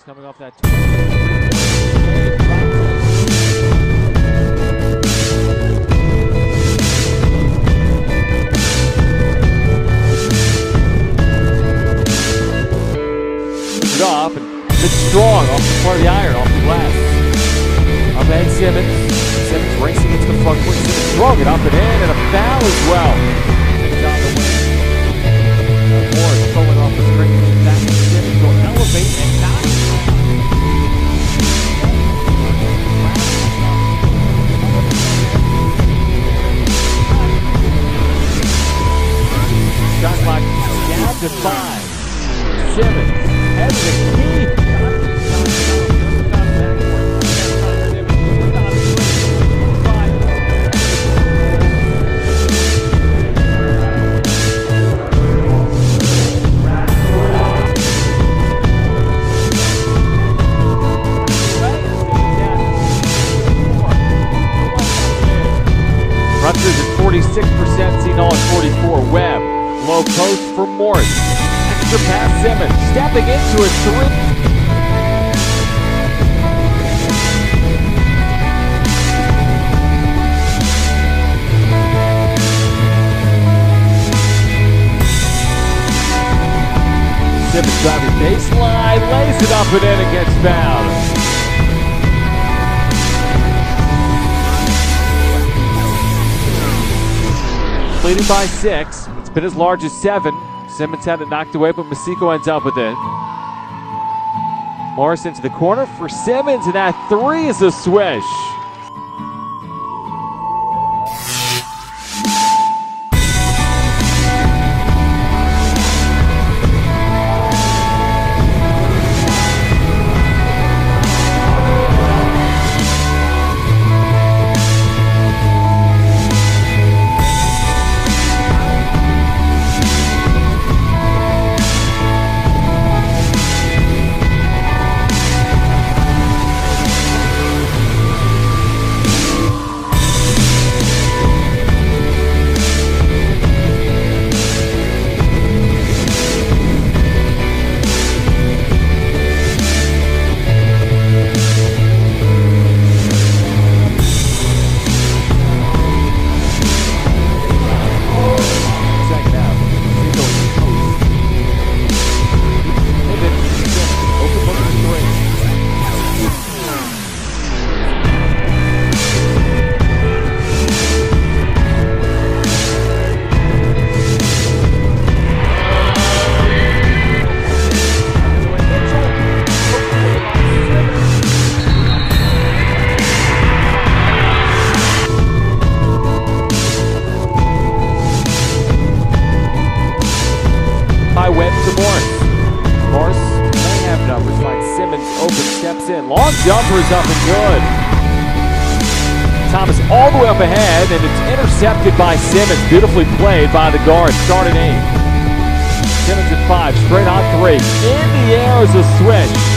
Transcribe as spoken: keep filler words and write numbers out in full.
coming off that. It off and it's strong off the part of the iron, off the glass. Up ahead, Simmons. Simmons racing into the front court. Simmons throwing it up and in, and a foul as well. Takes down the win. Morris throwing off the string. Back to Simmons will elevate and knock. Shot clock down to five. Simmons has the key. Rutgers at forty-six percent, Seton at forty-four. Webb, low post for Morris. Extra pass, Simmons, stepping into a three. Simmons driving baseline, lays it up and in and gets fouled. Leading by six. It's been as large as seven. Simmons had it knocked away, but Masiko ends up with it. Morris into the corner for Simmons, and that three is a swish. Webb to Morris. Morris may have numbers, finds Simmons open, steps in. Long jumper is up and good. Thomas all the way up ahead, and it's intercepted by Simmons. Beautifully played by the guard. Start at eight. Simmons at five, straight on three. In the air is a switch.